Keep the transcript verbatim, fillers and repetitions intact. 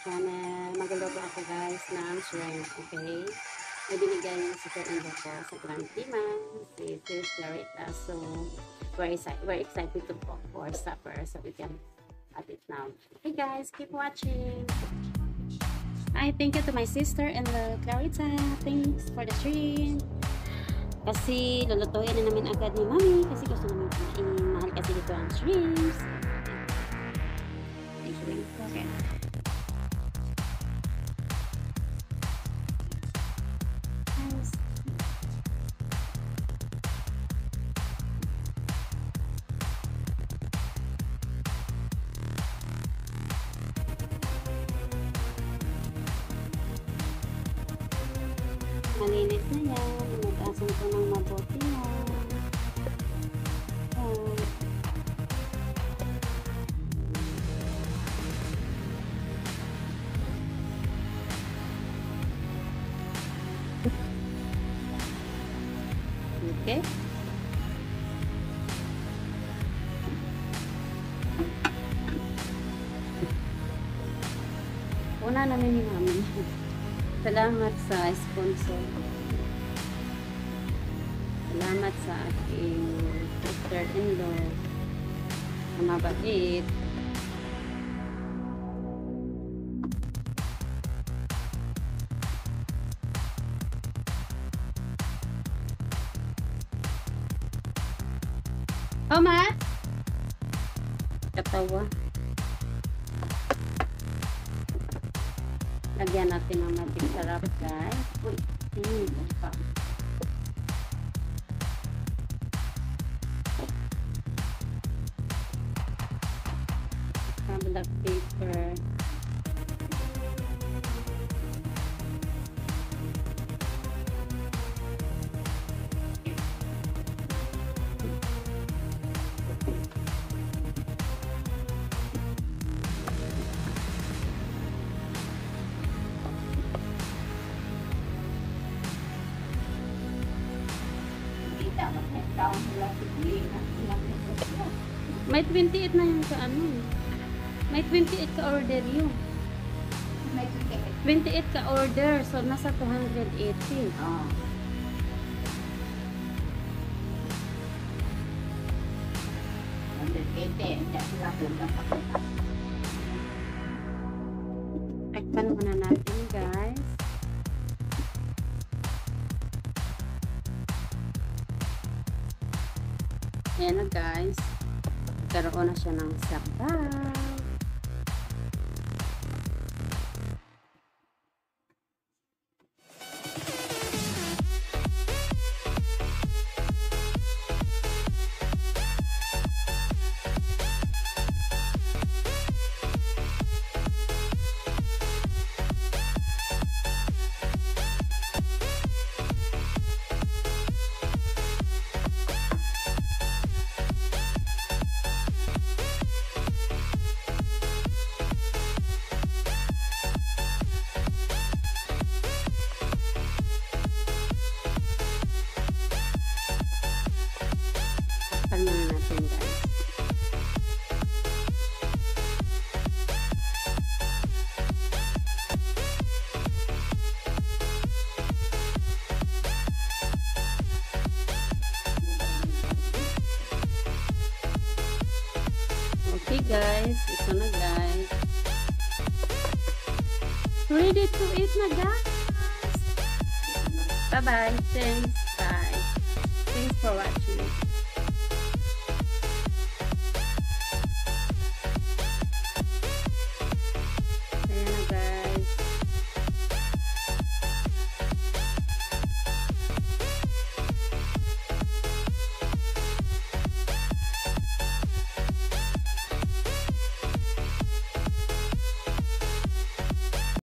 channel. Magluluto ako guys ng shrimp, okay? May binigay niya si Fernando ko sa twenty months, si Sis Clarita. So, we're, excited, we're excited to cook for supper so we can have it now. Okay guys, keep watching. I thank you to my sister and the Clarita. Thanks for the shrimp. Kasi lulutuin na namin agad ni Mami kasi gusto namin kumain. Mahal kasi dito ang shrimps. Okay. Malinis na yan. Nag-asin ko ng mabuti na. Oh. Okay. Una namin ni Mami. Salamat sa sponsor. Salamat sa aking sister-in-law na mabait. Oh, Matt! Katawa. Lagyan natin ng magic sarap, guys. Uy, hmm, pa. Black paper. May twenty-eight na yung ka ano. May twenty-eight ka order yun. May twenty-eight ka order. So, nasa two hundred eighty. Oh. one hundred eighty. Takpan muna natin, guys. Ayan na, guys. Nagkaroon na siya ng sabaw. Takpan muna natin, guys. Okay, guys. Ito na, guys. Ready to eat na, guys. Bye-bye. Thanks. Bye. Thanks for watching.